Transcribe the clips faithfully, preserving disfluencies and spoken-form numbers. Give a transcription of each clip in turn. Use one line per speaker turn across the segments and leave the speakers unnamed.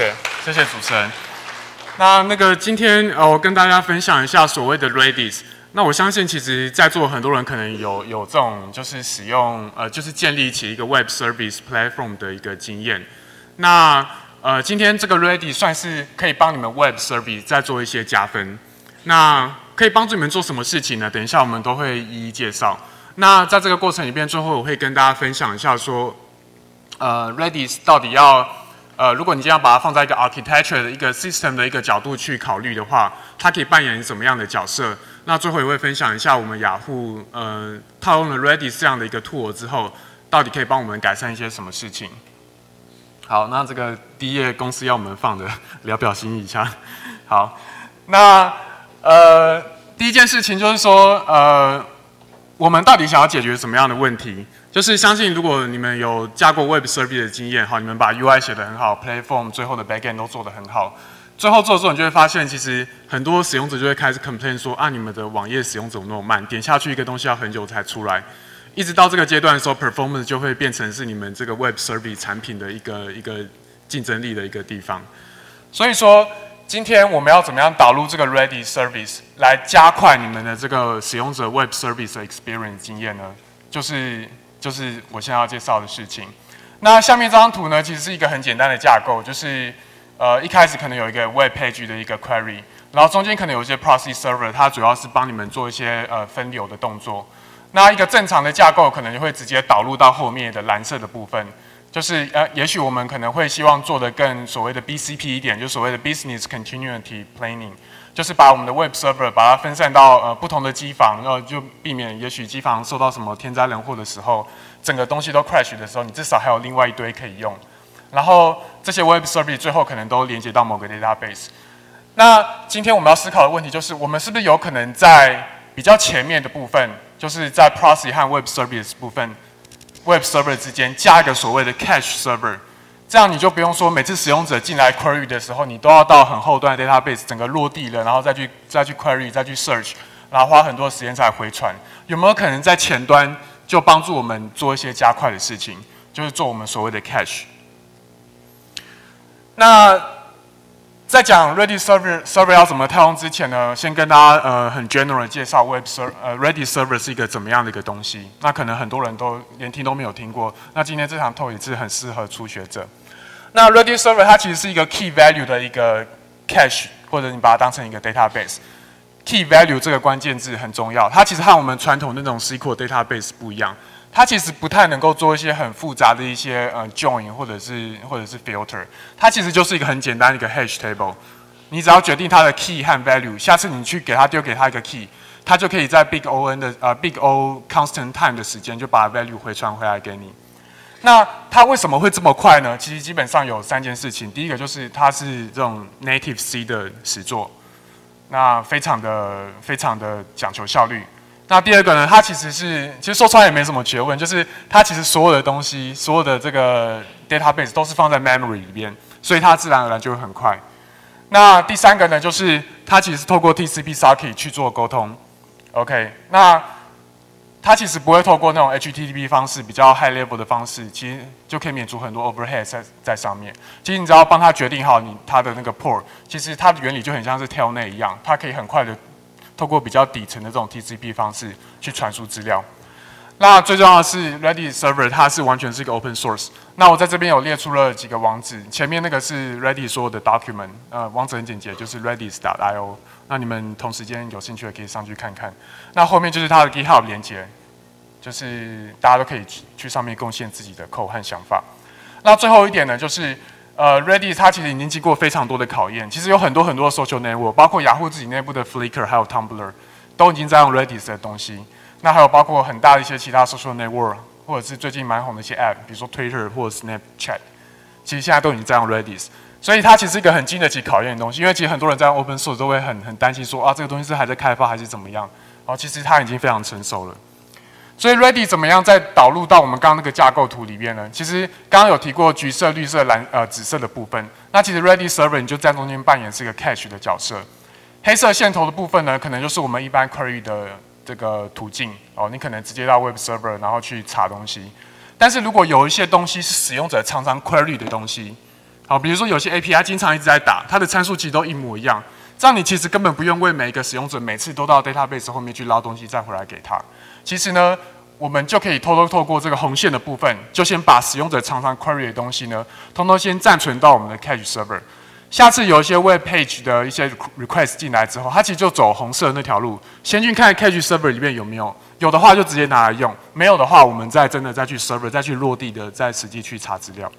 谢，谢谢主持人。那那个今天呃，我跟大家分享一下所谓的 Redis。那我相信，其实在座很多人可能有有这种就是使用呃，就是建立起一个 Web Service Platform 的一个经验。那呃，今天这个 Redis 算是可以帮你们 Web Service 再做一些加分。那可以帮助你们做什么事情呢？等一下我们都会一一介绍。那在这个过程里面，最后我会跟大家分享一下说，呃 ，Redis 到底要，呃，如果你今天要把它放在一个 architecture 的一个 system 的一个角度去考虑的话，它可以扮演什么样的角色？那最后也会分享一下我们雅虎呃套用了 Redis 这样的一个 tool 之后，到底可以帮我们改善一些什么事情？好，那这个第一页公司要我们放的，聊表心意一下。好，那呃第一件事情就是说，呃。我们到底想要解决什么样的问题？就是相信如果你们有加过 Web Service 的经验，哈，你们把 U I 写得很好 ，Platform 最后的 Backend 都做得很好，最后做的时候你就会发现，其实很多使用者就会开始 complain 说，啊，你们的网页使用怎么那么慢？点下去一个东西要很久才出来，一直到这个阶段的时候 ，performance 就会变成是你们这个 Web Service 产品的一个一个竞争力的一个地方。所以说。今天我们要怎么样导入这个 Redis Service 来加快你们的这个使用者 Web Service 的 experience 经验呢？就是就是我现在要介绍的事情。那下面这张图呢，其实是一个很简单的架构，就是呃一开始可能有一个 Web Page 的一个 query， 然后中间可能有一些 Proxy Server， 它主要是帮你们做一些呃分流的动作。那一个正常的架构可能就会直接导入到后面的蓝色的部分。就是呃，也许我们可能会希望做的更所谓的 B C P 一点，就所谓的 Business Continuity Planning， 就是把我们的 Web Server 把它分散到呃不同的机房，然后就避免也许机房受到什么天灾人祸的时候，整个东西都 crash 的时候，你至少还有另外一堆可以用。然后这些 Web Server 最后可能都连接到某个 database。那今天我们要思考的问题就是，我们是不是有可能在比较前面的部分，就是在 Proxy 和 Web Service 部分。Web Server 之间加一个所谓的 Cache Server， 这样你就不用说每次使用者进来 query 的时候，你都要到很后端的 database 整个落地了，然后再去再去 query 再去 search， 然后花很多时间才回传。有没有可能在前端就帮助我们做一些加快的事情，就是做我们所谓的 Cache？ 那在讲 Redis Server Server 要怎么套用之前呢，先跟大家呃很 general 介绍 Web Server 呃 Redis Server 是一个怎么样的一个东西。那可能很多人都连听都没有听过。那今天这场 talk 也是很适合初学者。那 Redis Server 它其实是一个 key value 的一个 cache， 或者你把它当成一个 database。key value 这个关键字很重要，它其实和我们传统那种 S Q L database 不一样。它其实不太能够做一些很复杂的一些呃 join 或者是或者是 filter， 它其实就是一个很简单的一个 hash table， 你只要决定它的 key 和 value， 下次你去给它丢给它一个 key， 它就可以在 big O N 的呃 big O constant time 的时间就把 value 回传回来给你。那它为什么会这么快呢？其实基本上有三件事情，第一个就是它是这种 native C 的实作，那非常的非常的讲求效率。那第二个呢，它其实是，其实说出来也没什么学问，就是它其实所有的东西，所有的这个 database 都是放在 memory 里边，所以它自然而然就会很快。那第三个呢，就是它其实是透过 T C P socket 去做沟通 ，OK， 那它其实不会透过那种 H T T P 方式比较 high level 的方式，其实就可以免除很多 overhead 在在上面。其实你只要帮它决定好你它的那个 port， 其实它的原理就很像是 telnet 一样，它可以很快的。透过比较底层的这种 T C P 方式去传输资料。那最重要的是 Redis Server 它是完全是一个 open source。那我在这边有列出了几个网址，前面那个是 Redis 所有的 document， 呃，网址很简洁，就是 redis 点 i o。那你们同时间有兴趣的可以上去看看。那后面就是它的 GitHub 连结，就是大家都可以去上面贡献自己的 code 和想法。那最后一点呢，就是。呃 ，Redis 它其实已经经过非常多的考验，其实有很多很多的 social network， 包括雅虎自己内部的 Flickr 还有 Tumblr， 都已经在用 Redis 的东西。那还有包括很大的一些其他 social network， 或者是最近蛮红的一些 app， 比如说 Twitter 或者 Snapchat， 其实现在都已经在用 Redis。所以它其实是一个很经得起考验的东西，因为其实很多人在用 open source 都会很很担心说啊，这个东西是还在开发还是怎么样？然后其实它已经非常成熟了。所以 Redis 怎么样再导入到我们刚刚那个架构图里面呢？其实刚刚有提过橘色、绿色、蓝呃紫色的部分。那其实 Redis Server 你就在中间扮演是一个 cache 的角色。黑色线头的部分呢，可能就是我们一般 query 的这个途径哦，你可能直接到 Web Server 然后去查东西。但是如果有一些东西是使用者常常 query 的东西， 好，比如说有些 A P I 经常一直在打，它的参数其实都一模一样，这样你其实根本不用为每一个使用者每次都到 database 后面去捞东西再回来给他。其实呢，我们就可以偷偷透过这个红线的部分，就先把使用者常常 query 的东西呢，通通先暂存到我们的 cache server。下次有一些 web page 的一些 request 进来之后，它其实就走红色的那条路，先去看 cache server 里面有没有，有的话就直接拿来用，没有的话我们再真的再去 server 再去落地的再实际去查资料。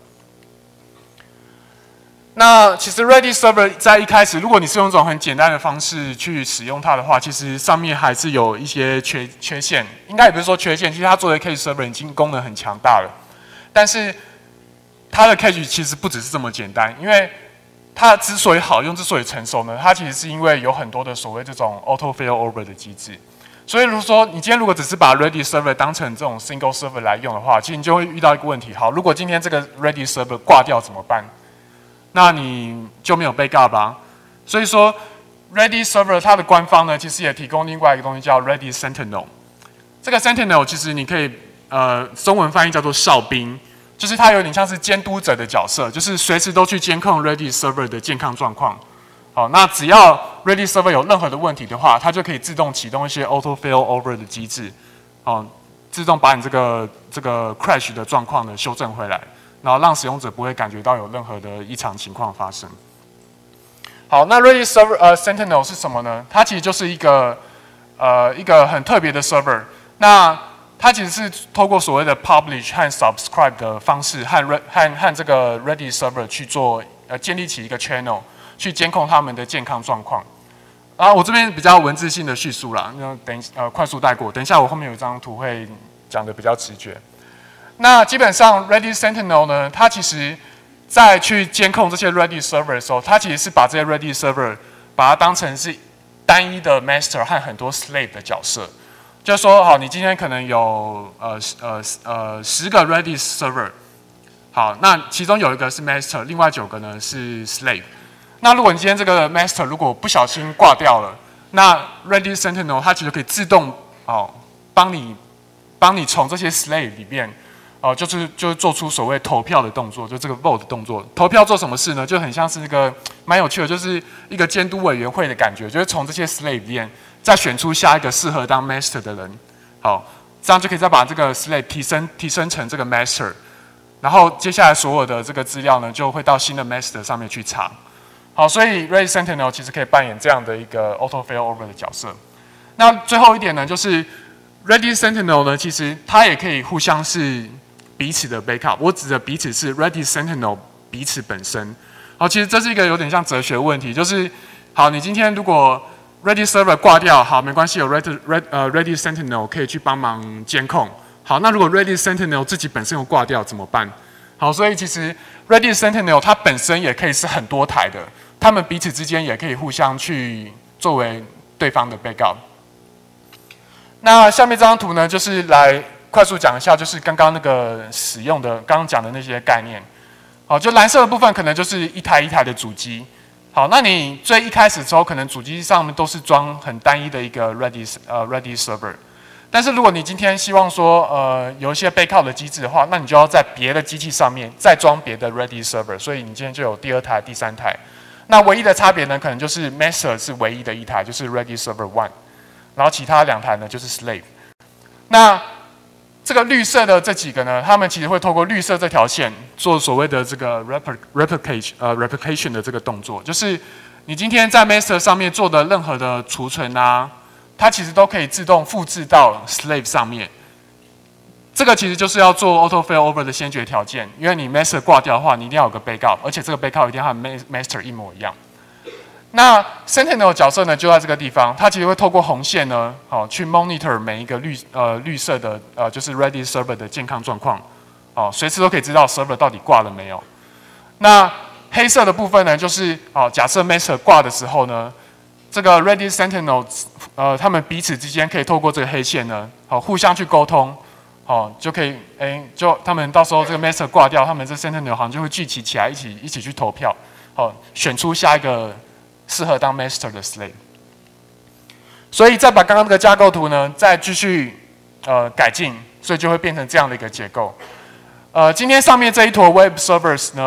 那其实 Redis Server 在一开始，如果你是用这种很简单的方式去使用它的话，其实上面还是有一些缺缺陷。应该也不是说缺陷，其实它作为 Cache Server 已经功能很强大了。但是它的 Cache 其实不只是这么简单，因为它之所以好用，之所以成熟呢，它其实是因为有很多的所谓这种 Auto Failover 的机制。所以如果说你今天如果只是把 Redis Server 当成这种 Single Server 来用的话，其实你就会遇到一个问题：好，如果今天这个 Redis Server 挂掉怎么办？那你就没有 backup 吧。所以说 ，Redis Server 它的官方呢，其实也提供另外一个东西叫 Redis Sentinel。这个 Sentinel 其实你可以呃中文翻译叫做哨兵，就是它有点像是监督者的角色，就是随时都去监控 Redis Server 的健康状况。好，那只要 Redis Server 有任何的问题的话，它就可以自动启动一些 Auto Failover 的机制，好，自动把你这个这个 crash 的状况呢修正回来。然后让使用者不会感觉到有任何的异常情况发生。好，那 Redis Server 呃 Sentinel 是什么呢？它其实就是一个呃一个很特别的 server。那它其实是透过所谓的 publish 和 subscribe 的方式，和和和这个 Redis Server 去做呃建立起一个 channel， 去监控他们的健康状况。啊，我这边比较文字性的叙述啦，那等呃快速带过。等一下我后面有一张图会讲的比较直觉。那基本上 Redis Sentinel 呢，它其实在去监控这些 Redis Server 的时候，它其实是把这些 Redis Server 把它当成是单一的 Master 和很多 Slave 的角色。就是说，好，你今天可能有呃呃呃十个 Redis Server， 好，那其中有一个是 Master， 另外九个呢是 Slave。那如果你今天这个 Master 如果不小心挂掉了，那 Redis Sentinel 它其实可以自动哦帮你帮你从这些 Slave 里面。哦，就是就是做出所谓投票的动作，就这个 vote 的动作。投票做什么事呢？就很像是那个蛮有趣的，就是一个监督委员会的感觉，就是从这些 slave 里面再选出下一个适合当 master 的人。好，这样就可以再把这个 slave 提升提升成这个 master， 然后接下来所有的这个资料呢，就会到新的 master 上面去查。好，所以 Redis Sentinel 其实可以扮演这样的一个 auto failover 的角色。那最后一点呢，就是 Redis Sentinel 呢，其实它也可以互相是彼此的 backup， 我指的彼此是 Redis Sentinel 彼此本身。好，其实这是一个有点像哲学问题，就是好，你今天如果 Redis Server 挂掉，好，没关系，有 Redis Red 呃 Redis Sentinel 可以去帮忙监控。好，那如果 Redis Sentinel 自己本身又挂掉怎么办？好，所以其实 Redis Sentinel 它本身也可以是很多台的，他们彼此之间也可以互相去作为对方的 backup。那下面这张图呢，就是来快速讲一下，就是刚刚那个使用的，刚刚讲的那些概念。好，就蓝色的部分可能就是一台一台的主机。好，那你最一开始的时候，可能主机上面都是装很单一的一个 Redis 呃 Redis Server。但是如果你今天希望说呃有一些 backup 的机制的话，那你就要在别的机器上面再装别的 Redis Server。所以你今天就有第二台、第三台。那唯一的差别呢，可能就是 Master 是唯一的一台，就是 Redis Server One， 然后其他两台呢就是 Slave。那这个绿色的这几个呢，他们其实会透过绿色这条线做所谓的这个 replicate 呃 replication 的这个动作，就是你今天在 master 上面做的任何的储存啊，它其实都可以自动复制到 slave 上面。这个其实就是要做 auto failover 的先决条件，因为你 master 挂掉的话，你一定要有个 backup， 而且这个 backup 一定要和 master 一模一样。那 Sentinel 的角色呢，就在这个地方，它其实会透过红线呢，好、哦、去 monitor 每一个绿呃绿色的呃就是 Redis Server 的健康状况，哦，随时都可以知道 server 到底挂了没有。那黑色的部分呢，就是哦，假设 Master 挂的时候呢，这个 Redis Sentinel 呃他们彼此之间可以透过这个黑线呢，好、哦、互相去沟通，哦就可以哎就他们到时候这个 Master 挂掉，他们这 Sentinel 好像就会聚集起来一起一起去投票，好、哦、选出下一个适合当 master 的 slave， 所以再把刚刚这个架构图呢，再继续呃改进，所以就会变成这样的一个结构。呃，今天上面这一坨 web servers 呢，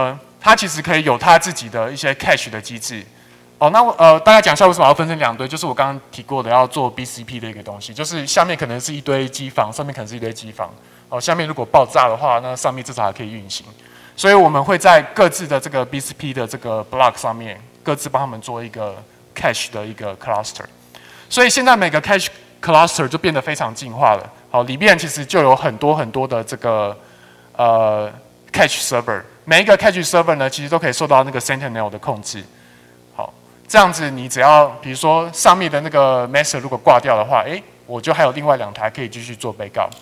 它其实可以有它自己的一些 cache 的机制。哦，那呃，大概讲一下为什么要分成两堆，就是我刚刚提过的要做 B C P 的一个东西，就是下面可能是一堆机房，上面可能是一堆机房。哦，下面如果爆炸的话，那上面至少还可以运行。所以我们会在各自的这个 B C P 的这个 block 上面，各自帮他们做一个 cache 的一个 cluster。所以现在每个 cache cluster 就变得非常进化了。好，里面其实就有很多很多的这个呃 cache server， 每一个 cache server 呢，其实都可以受到那个 Sentinel 的控制。好，这样子你只要比如说上面的那个 master 如果挂掉的话，哎，我就还有另外两台可以继续做被告。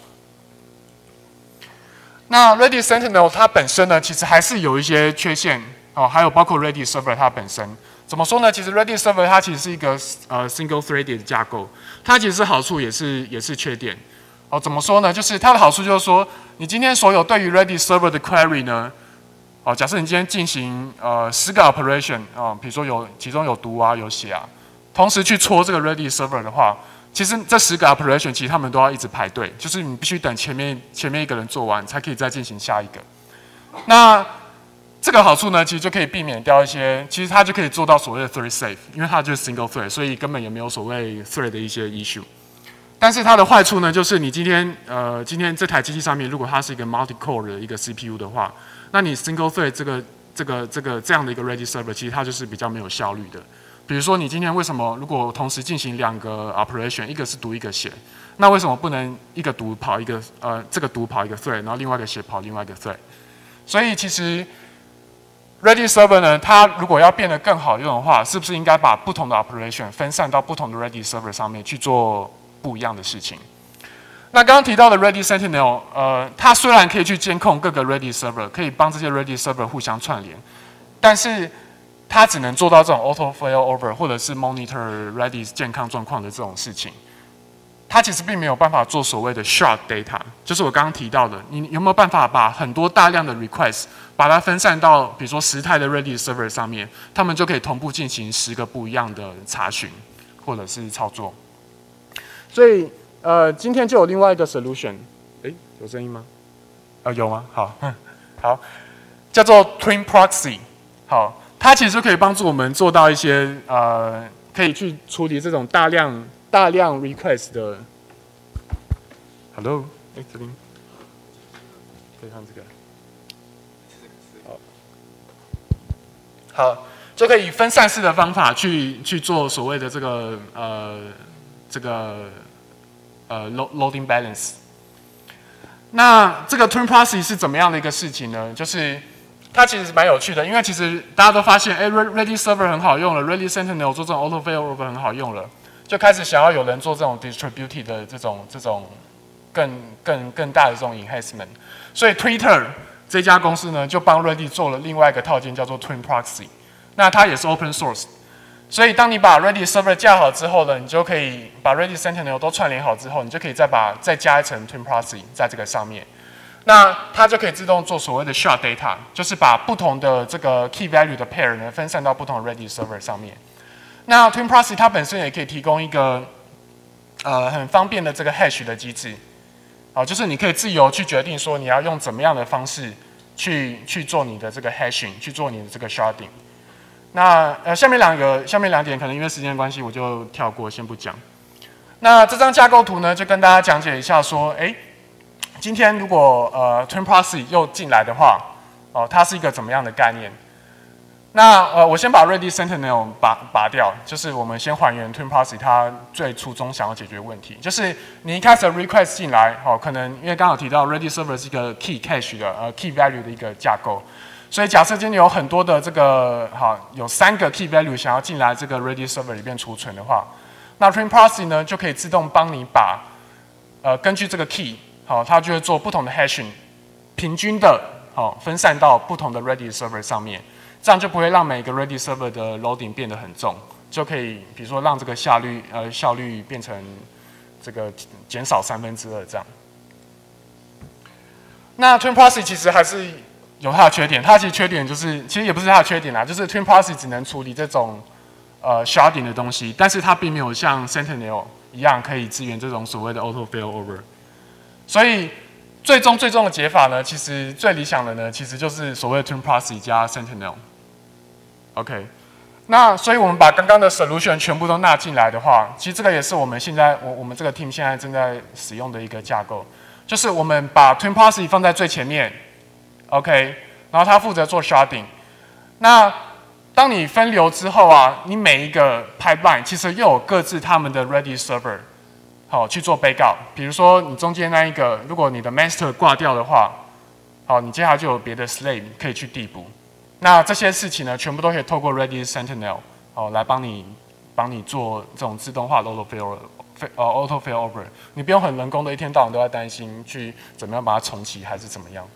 那 Redis Sentinel 它本身呢，其实还是有一些缺陷哦，还有包括 Redis Server 它本身怎么说呢？其实 Redis Server 它其实是一个呃 single threaded 的架构，它其实是好处也是也是缺点。哦，怎么说呢？就是它的好处就是说，你今天所有对于 Redis Server 的 query 呢，哦，假设你今天进行呃十个 operation 啊、哦，比如说有其中有读啊有写啊，同时去戳这个 Redis Server 的话。其实这十个 operation 其实他们都要一直排队，就是你必须等前面前面一个人做完，才可以再进行下一个。那这个好处呢，其实就可以避免掉一些，其实它就可以做到所谓的 thread safe， 因为它就是 single thread， 所以根本也没有所谓 thread 的一些 issue。但是它的坏处呢，就是你今天呃今天这台机器上面，如果它是一个 multi core 的一个 C P U 的话，那你 single thread 这个这个这个这样的一个 Redis server， 其实它就是比较没有效率的。比如说，你今天为什么如果同时进行两个 operation， 一个是读一个写，那为什么不能一个读跑一个呃这个读跑一个 thread， 然后另外一个写跑另外一个 thread？ 所以其实 Redis server 呢，它如果要变得更好用的话，是不是应该把不同的 operation 分散到不同的 Redis server 上面去做不一样的事情？那刚刚提到的 Redis Sentinel， 呃，它虽然可以去监控各个 Redis server， 可以帮这些 Redis server 互相串联，但是它只能做到这种 auto failover 或者是 monitor Redis 健康状况的这种事情。它其实并没有办法做所谓的 shard data， 就是我刚刚提到的，你有没有办法把很多大量的 request 把它分散到比如说十台的 Redis server 上面，他们就可以同步进行十个不一样的查询或者是操作。所以呃，今天就有另外一个 solution， 哎，有声音吗？啊、呃，有吗？好，好，叫做 Twin Proxy， 好。它其实可以帮助我们做到一些呃，可以去处理这种大量大量 request 的。Hello， 哎，这边可以看这个。好，好，就可以分散式的方法去去做所谓的这个呃这个呃 loading balance。那这个 Twin Proxy 是怎么样的一个事情呢？就是它其实蛮有趣的，因为其实大家都发现，哎 ，Redis Server 很好用了 ，Redis Sentinel 做这种 auto failover 很好用了，就开始想要有人做这种 distributed 的这种这种更更更大的这种 enhancement。所以 Twitter 这家公司呢，就帮 Redis 做了另外一个套件，叫做 Twin Proxy。那它也是 open source， 所以当你把 Redis Server 架好之后呢，你就可以把 Redis Sentinel 都串联好之后，你就可以再把再加一层 Twin Proxy 在这个上面。那它就可以自动做所谓的 shard data， 就是把不同的这个 key value 的 pair 呢分散到不同的 Redis server 上面。那 Twin Proxy 它本身也可以提供一个呃很方便的这个 hash 的机制，好，就是你可以自由去决定说你要用怎么样的方式去去做你的这个 hashing， 去做你的这个 sharding。那呃下面两个下面两点可能因为时间关系我就跳过，先不讲。那这张架构图呢，就跟大家讲解一下说，哎。今天如果呃 Twin Proxy 又进来的话，哦、呃，它是一个怎么样的概念？那呃，我先把 Redis Sentinel 拔拔掉，就是我们先还原 Twin Proxy 它最初衷想要解决的问题，就是你一开始 request 进来，哦，可能因为刚好提到 Redis Server 是一个 key cache 的呃 key value 的一个架构，所以假设今天有很多的这个好有三个 key value 想要进来这个 Redis Server 里面储存的话，那 Twin Proxy 呢就可以自动帮你把呃根据这个 key。好，它就会做不同的 hashing， 平均的，好分散到不同的 Redis server 上面，这样就不会让每个 Redis server 的 loading 变得很重，就可以比如说让这个效率呃效率变成这个减少三分之二这样。那 Twin Proxy 其实还是有它的缺点，它其实缺点就是其实也不是它的缺点啦，就是 Twin Proxy 只能处理这种呃 sharding 的东西，但是它并没有像 Sentinel 一样可以支援这种所谓的 auto failover。所以最终最终的解法呢，其实最理想的呢，其实就是所谓的 twin proxy 加 Sentinel。OK， 那所以我们把刚刚的 solution 全部都纳进来的话，其实这个也是我们现在我我们这个 team 现在正在使用的一个架构，就是我们把 twin proxy 放在最前面 ，OK， 然后它负责做 sharding。那当你分流之后啊，你每一个 pipeline 其实又有各自他们的 Redis server， 好去做 backup。比如说你中间那一个，如果你的 master 挂掉的话，好，你接下来就有别的 slave 可以去递补。那这些事情呢，全部都可以透过 Redis Sentinel 好来帮你帮你做这种自动化的 auto fail 呃 auto failover， 你不用很人工的一天到晚都在担心去怎么样把它重启还是怎么样。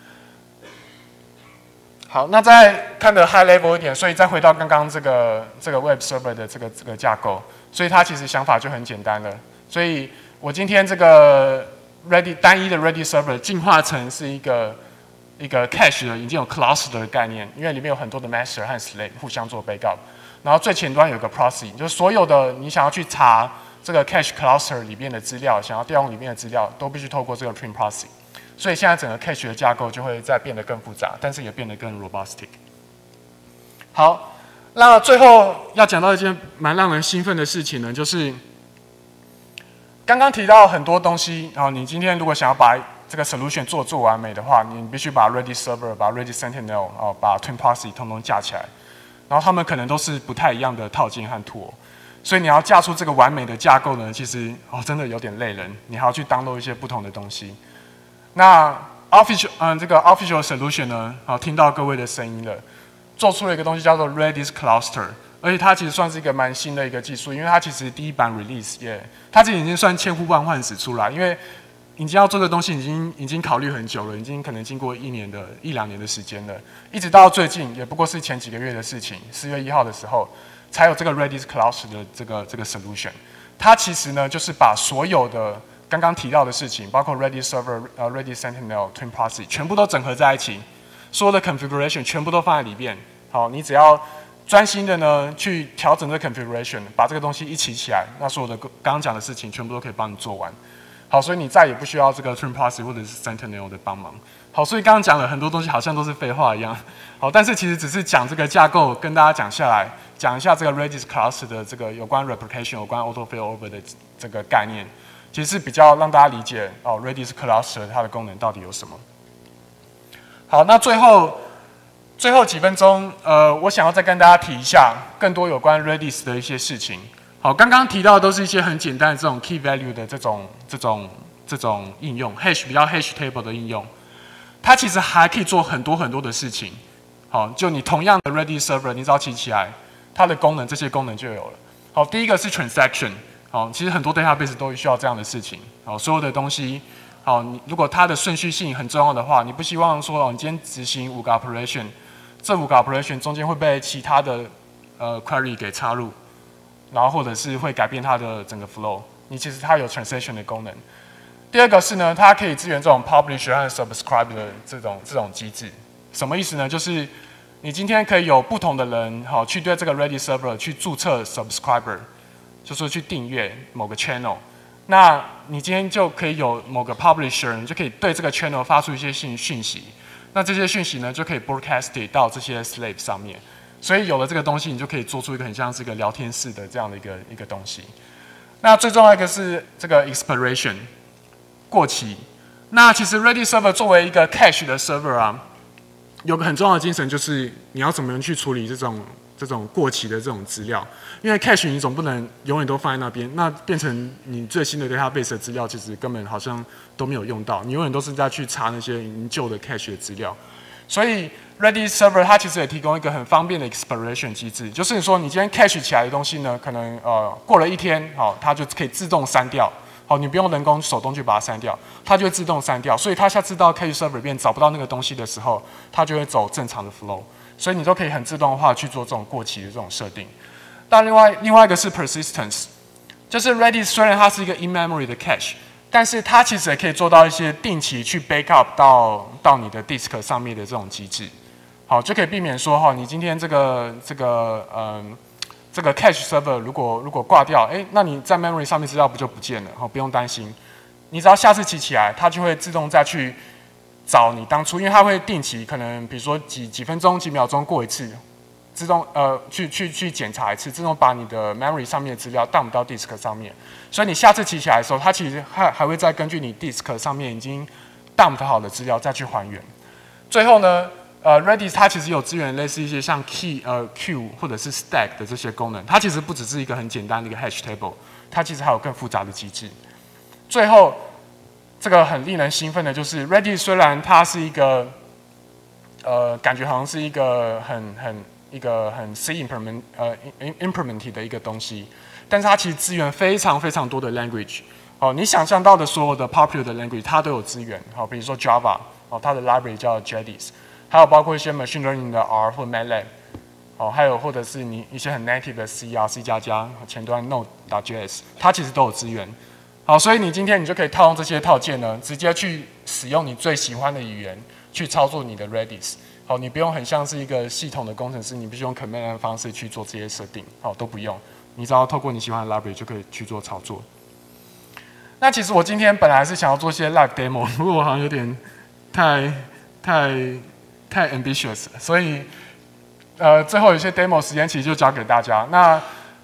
好，那再看的 high level 一点，所以再回到刚刚这个这个 web server 的这个这个架构，所以它其实想法就很简单了。所以我今天这个 ready 单一的 ready server 进化成是一个一个 cache 的已经有 cluster 的概念，因为里面有很多的 master 和 slave 互相做 backup， 然后最前端有个 proxy， 就是所有的你想要去查这个 cache cluster 里面的资料，想要调用里面的资料，都必须透过这个 twin proxy。所以现在整个 cache 的架构就会再变得更复杂，但是也变得更 robustic。好，那最后要讲到一件蛮让人兴奋的事情呢，就是刚刚提到很多东西，然后你今天如果想要把这个 solution 做做完美的话，你必须把 Redis server、把 Redis Sentinel、哦、把 twin proxy 通通架起来，然后它们可能都是不太一样的套件和 tool， 所以你要架出这个完美的架构呢，其实哦真的有点累人，你还要去 download 一些不同的东西。那 official 嗯这个 official solution 呢，好听到各位的声音了，做出了一个东西叫做 Redis Cluster， 而且它其实算是一个蛮新的一个技术，因为它其实第一版 release 也、yeah, 它其实已经算千呼万唤始出来，因为已经要做的东西已经已经考虑很久了，已经可能经过一年的一两年的时间了，一直到最近也不过是前几个月的事情，四月一号的时候才有这个 Redis Cluster 的这个这个 solution， 它其实呢就是把所有的刚刚提到的事情，包括 Redis Server、呃 Redis Sentinel、twin proxy， 全部都整合在一起，所有的 configuration 全部都放在里面。好，你只要专心的呢去调整这个 configuration， 把这个东西一起起来，那所有的刚刚讲的事情全部都可以帮你做完。好，所以你再也不需要这个 twin proxy 或者是 Sentinel 的帮忙。好，所以刚刚讲了很多东西，好像都是废话一样。好，但是其实只是讲这个架构，跟大家讲下来，讲一下这个 Redis Cluster 的这个有关 replication、有关 auto failover 的这个概念。其实是比较让大家理解哦 ，Redis Cluster 它的功能到底有什么。好，那最后最后几分钟，呃，我想要再跟大家提一下更多有关 Redis 的一些事情。好，刚刚提到的都是一些很简单的这种 key value 的这种这种这种应用 ，hash 比较 hash table 的应用，它其实还可以做很多很多的事情。好，就你同样的 Redis server， 你只要起起来，它的功能这些功能就有了。好，第一个是 transaction。好，其实很多 database 都需要这样的事情。好，所有的东西，好，你如果它的顺序性很重要的话，你不希望说哦，你今天执行五个 operation， 这五个 operation 中间会被其他的呃 query 给插入，然后或者是会改变它的整个 flow。你其实它有 transaction 的功能。第二个是呢，它可以支援这种 publish 和 subscribe 的这种这种机制。什么意思呢？就是你今天可以有不同的人，好，去对这个 Redis server 去注册 subscriber。就是去订阅某个 channel， 那你今天就可以有某个 publisher， 你就可以对这个 channel 发出一些讯讯息，那这些讯息呢就可以 broadcast 到这些 slave 上面，所以有了这个东西，你就可以做出一个很像是一个聊天室的这样的一个一个东西。那最重要一个是这个 expiration 过期。那其实 Redis server 作为一个 cache 的 server 啊，有个很重要的精神就是你要怎么样去处理这种。这种过期的这种资料，因为 cache 你总不能永远都放在那边，那变成你最新的 database 的资料，其实根本好像都没有用到，你永远都是在去查那些已经旧的 cache 的资料。所以 Redis server 它其实也提供一个很方便的 expiration 机制，就是说你今天 cache 起来的东西呢，可能呃过了一天，好，它就可以自动删掉，好，你不用人工手动去把它删掉，它就会自动删掉。所以它下次到 cache server 里面找不到那个东西的时候，它就会走正常的 flow。所以你都可以很自动化去做这种过期的这种设定。但另外另外一个是 persistence， 就是 Redis 虽然它是一个 in-memory 的 cache， 但是它其实也可以做到一些定期去 backup 到到你的 disk 上面的这种机制。好，就可以避免说哈，你今天这个这个嗯这个 cache server 如果如果挂掉，哎，那你在 memory 上面资料不就不见了？好，不用担心。 你只要下次骑起来，它就会自动再去找你当初，因为它会定期可能比如说几几分钟、几秒钟过一次，自动呃去去去检查一次，自动把你的 memory 上面的资料 dump 到 disk 上面，所以你下次骑起来的时候，它其实还还会再根据你 disk 上面已经 dump 好的资料再去还原。最后呢，呃 Redis 它其实有支援类似一些像 key 呃 queue 或者是 stack 的这些功能，它其实不只是一个很简单的一个 hash table， 它其实还有更复杂的机制。最后，这个很令人兴奋的就是 Redis 虽然它是一个呃感觉好像是一个很很一个很 C implement 呃 implement 的一个东西，但是它其实支援非常非常多的 language。哦，你想象到的所有的 popular 的 language 它都有支援。好，比如说 Java， 哦，它的 library 叫 Jedis， 还有包括一些 machine learning 的 R 或 MATLAB， 哦，还有或者是你一些很 native 的 C 啊 C 加加前端 Node.js， 它其实都有支援。好，所以你今天你就可以套用这些套件呢，直接去使用你最喜欢的语言去操作你的 Redis。好，你不用很像是一个系统的工程师，你必须用 command 的方式去做这些设定。好，都不用，你只要透过你喜欢的 library 就可以去做操作。那其实我今天本来是想要做一些 live demo， 不过我好像有点太太太 ambitious， 所以呃最后有些 demo 时间其实就交给大家。那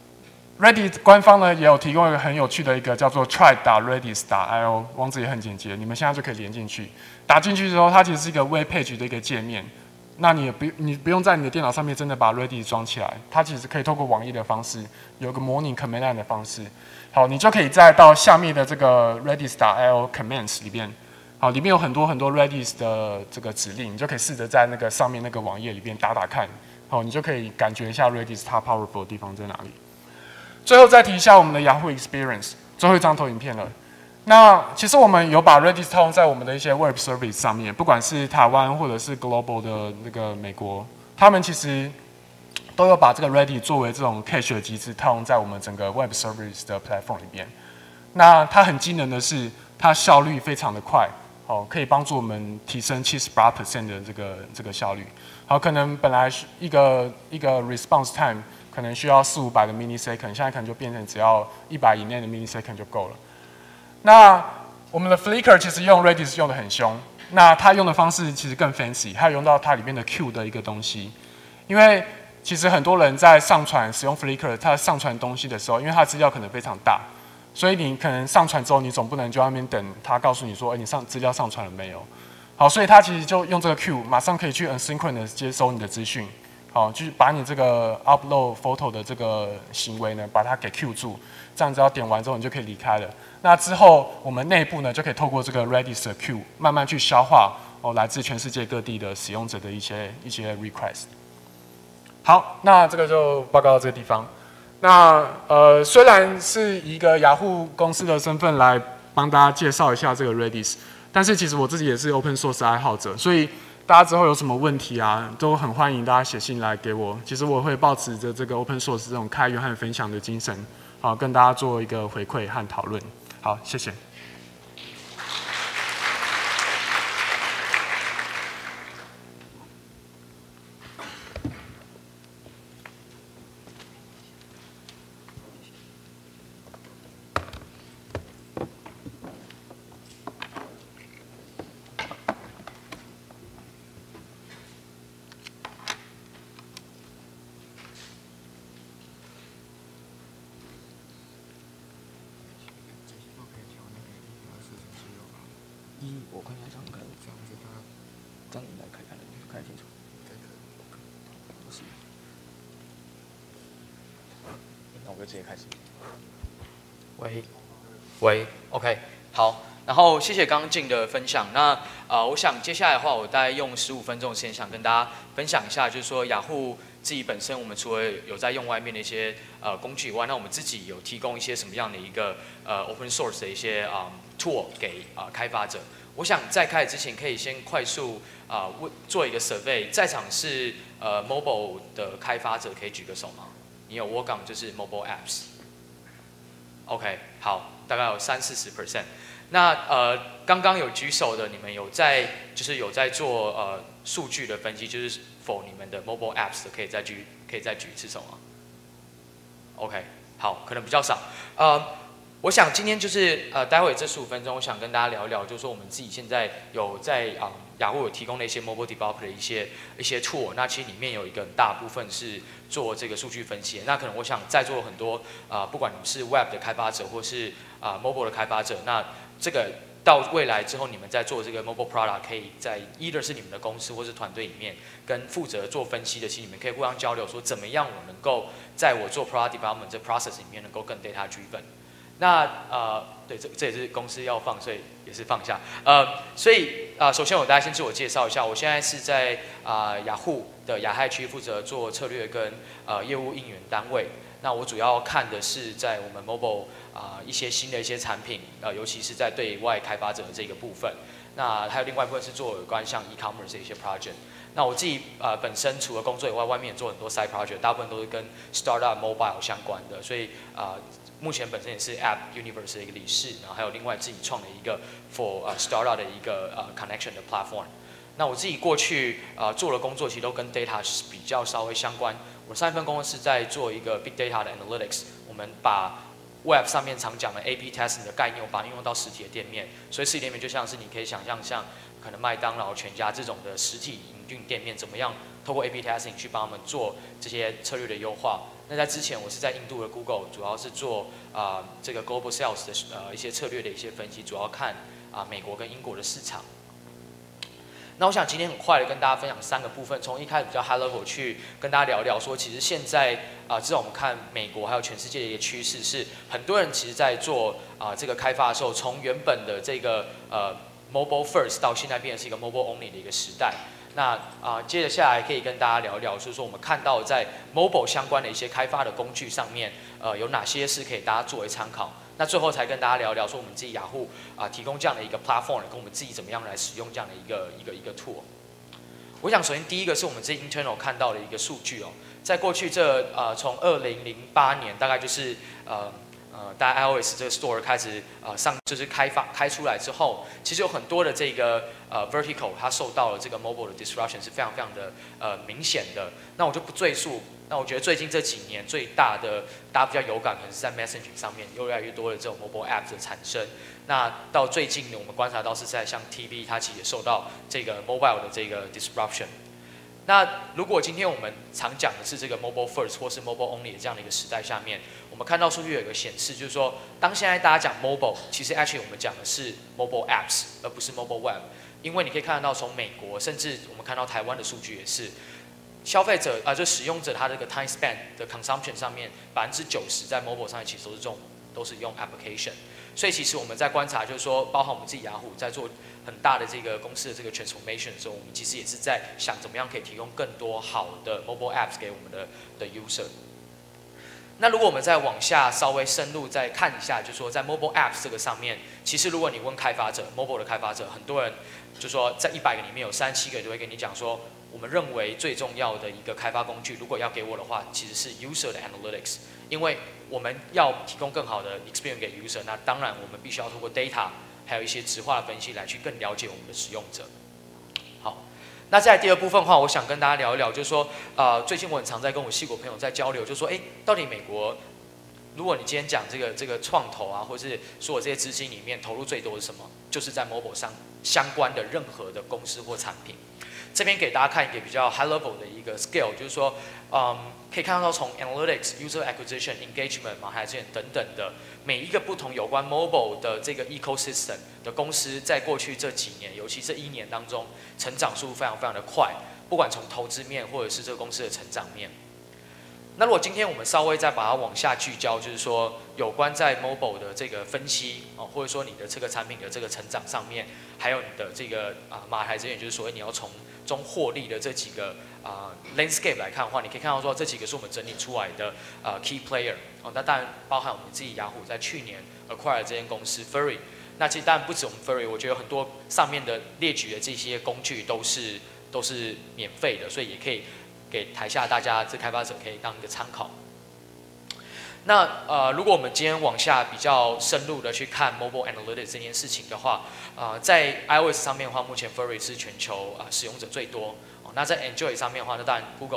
Redis 官方呢也有提供一个很有趣的一个叫做 try.redis.io， 网址也很简洁，你们现在就可以连进去。打进去之后，它其实是一个 web page 的一个界面。那你也不你不用在你的电脑上面真的把 Redis 装起来，它其实可以透过网页的方式，有个模拟 command line 的方式。好，你就可以再到下面的这个 redis.io commands 里面，好，里面有很多很多 Redis 的这个指令，你就可以试着在那个上面那个网页里面打打看，好，你就可以感觉一下 Redis 它 powerful 的地方在哪里。最后再提一下我们的 Yahoo Experience， 最后一张投影片了。那其实我们有把 Redis 套用在我们的一些 Web Service 上面，不管是台湾或者是 Global 的那个美国，他们其实都有把这个 Redis 作为这种 cache 的机制套用在我们整个 Web Service 的 platform 里面。那它很惊人的是，它效率非常的快，哦，可以帮助我们提升 百分之七十八 的这个这个效率。好，可能本来一个一个 response time 可能需要四五百的 millisecond， 现在可能就变成只要一百以内的 millisecond 就够了。那我们的 Flickr 其实用 Redis 用的很凶，那它用的方式其实更 fancy， 它有用到它里面的 Q 的一个东西。因为其实很多人在上传使用 Flickr， 它上传东西的时候，因为它资料可能非常大，所以你可能上传之后，你总不能就在那边等它告诉你说，哎，你上资料上传了没有？好，所以它其实就用这个 Q， 马上可以去 asynchronous 接收你的资讯。好，就是把你这个 upload photo 的这个行为呢，把它给 Q 住，这样只要点完之后，你就可以离开了。那之后，我们内部呢就可以透过这个 Redis 的 Q 慢慢去消化哦，来自全世界各地的使用者的一些一些 request。好，那这个就报告到这个地方。那呃，虽然是一个雅虎公司的身份来帮大家介绍一下这个 Redis， 但是其实我自己也是 Open Source 爱好者，所以大家之后有什么问题啊，都很欢迎大家写信来给我。其实我会抱持着这个 Open Source 这种开源和分享的精神，好跟大家做一个回馈和讨论。好，谢谢。
一，我看一下这样看，这样子它，这样应该可以看得看得清楚。不是，那我就直接开始。喂，喂 ，OK， 好。然后谢谢刚刚静的分享。那呃，我想接下来的话，我大概用十五分钟的时间，想跟大家分享一下，就是说雅虎自己本身，我们除了有在用外面的一些呃工具以外，那我们自己有提供一些什么样的一个呃 open source 的一些啊、um, tool 给啊、呃、开发者。我想在开始之前，可以先快速啊、呃、做一个 survey， 在场是呃 mobile 的开发者，可以举个手吗？你有 work on 就是 mobile apps。OK， 好，大概有三四十 percent。那呃刚刚有举手的，你们有在就是有在做呃数据的分析，就是 for 你们的 mobile apps 的，可以再举可以再举一次手吗 ？OK， 好，可能比较少。呃， 我想今天就是呃，待会这十五分钟，我想跟大家聊一聊，就是说我们自己现在有在啊、呃、雅虎有提供的一些 mobile developer 的一些一些 tool， 那其实里面有一个很大部分是做这个数据分析的。那可能我想在座很多啊、呃，不管你们是 web 的开发者或是啊、呃、mobile 的开发者，那这个到未来之后，你们在做这个 mobile product， 可以在 either 是你们的公司或是团队里面，跟负责做分析的，其实你们可以互相交流，说怎么样我能够在我做 product development 这 process 里面能够更 data driven。那呃，对，这这也是公司要放，所以也是放下。呃，所以啊、呃，首先我大家先自我介绍一下，我现在是在啊、呃、雅虎的亚太区负责做策略跟呃业务应援单位。那我主要看的是在我们 mobile 啊、呃、一些新的一些产品，呃，尤其是在对外开发者的这个部分。那还有另外一部分是做有关像 e-commerce 的一些 project。那我自己呃本身除了工作以外，外面也做很多 side project， 大部分都是跟 startup mobile 相关的，所以啊。呃目前本身也是 App Universe 的一个理事，然后还有另外自己创的一个 for 呃 startup 的一个呃 connection 的 platform。那我自己过去呃做的工作其实都跟 data 是比较稍微相关。我上一份工作是在做一个 big data 的 analytics， 我们把 web 上面常讲的 A B testing 的概念，我把它应用到实体的店面。所以实体店面就像是你可以想象像可能麦当劳、全家这种的实体营运店面，怎么样透过 A B testing 去帮他们做这些策略的优化。那在之前，我是在印度的 Google， 主要是做啊、呃、这个 global sales 的呃一些策略的一些分析，主要看啊、呃、美国跟英国的市场。那我想今天很快的跟大家分享三个部分，从一开始比较 high level 去跟大家聊聊说，其实现在啊、呃，至少我们看美国还有全世界的一个趋势是，很多人其实在做啊、呃、这个开发的时候，从原本的这个呃 mobile first 到现在变成是一个 mobile only 的一个时代。那啊、呃，接着下来可以跟大家聊一聊，就是说我们看到在 mobile 相关的一些开发的工具上面，呃，有哪些是可以大家作为参考。那最后才跟大家聊聊说，我们自己雅虎啊、呃、提供这样的一个 platform， 跟我们自己怎么样来使用这样的一个一个一个 tool。我想首先第一个是我们自己 internal 看到的一个数据哦，在过去这呃从二零零八年大概就是呃。呃，大家 iOS 这个 store 开始呃上就是开发开出来之后，其实有很多的这个呃 vertical 它受到了这个 mobile 的 disruption 是非常非常的呃明显的。那我就不赘述。那我觉得最近这几年最大的大家比较有感，可能是在 messaging 上面越来越多的这种 mobile app 的产生。那到最近呢，我们观察到是在像 T V， 它其实也受到这个 mobile 的这个 disruption。那如果今天我们常讲的是这个 mobile first 或是 mobile only 的这样的一个时代下面，我们看到数据有一个显示，就是说，当现在大家讲 mobile， 其实 actually 我们讲的是 mobile apps， 而不是 mobile web。因为你可以看得到，从美国，甚至我们看到台湾的数据也是，消费者啊、呃，就使用者他这个 time span 的 consumption 上面，百分之九十在 mobile 上面其实都是这种，都是用 application。所以其实我们在观察，就是说，包含我们自己雅虎在做很大的这个公司的这个 transformation 的时候，我们其实也是在想怎么样可以提供更多好的 mobile apps 给我们的的 user。那如果我们再往下稍微深入再看一下，就是说在 mobile apps 这个上面，其实如果你问开发者 mobile 的开发者，很多人就说在一百个里面有三七个就会跟你讲说，我们认为最重要的一个开发工具，如果要给我的话，其实是 user 的 analytics， 因为我们要提供更好的 experience 给 user， 那当然我们必须要通过 data， 还有一些质化的分析来去更了解我们的使用者。好，那在第二部分的话，我想跟大家聊一聊，就是说，呃，最近我很常在跟我矽谷朋友在交流，就是说，哎，到底美国，如果你今天讲这个这个创投啊，或是所有这些资金里面投入最多是什么？就是在 mobile 上相关的任何的公司或产品。这边给大家看一个比较 high level 的一个 scale， 就是说，嗯，可以看到从 analytics、user acquisition、engagement、马海线等等的每一个不同有关 mobile 的这个 ecosystem 的公司，在过去这几年，尤其这一年当中，成长速度非常非常的快，不管从投资面或者是这个公司的成长面。那如果今天我们稍微再把它往下聚焦，就是说有关在 mobile 的这个分析哦，或者说你的这个产品的这个成长上面，还有你的这个啊马海这边，就是所谓你要从中获利的这几个啊、呃、landscape 来看的话，你可以看到说这几个是我们整理出来的呃 key player 哦，那当然包含我们自己雅虎在去年 acquire 这间公司 Furry， 那其实当然不止我们 Furry， 我觉得很多上面的列举的这些工具都是都是免费的，所以也可以给台下大家这开发者可以当一个参考。那呃，如果我们今天往下比较深入的去看 mobile analytics 这件事情的话，呃，在 iOS 上面的话，目前 Furry 是全球啊、呃、使用者最多。哦，那在 Android 上面的话，那当然 Google